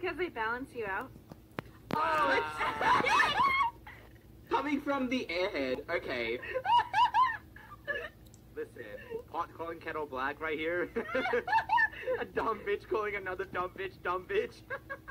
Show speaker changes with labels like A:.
A: because they balance you out.
B: Coming from the airhead, okay.
C: Listen, pot calling kettle black right here. A dumb bitch calling another dumb bitch, dumb bitch.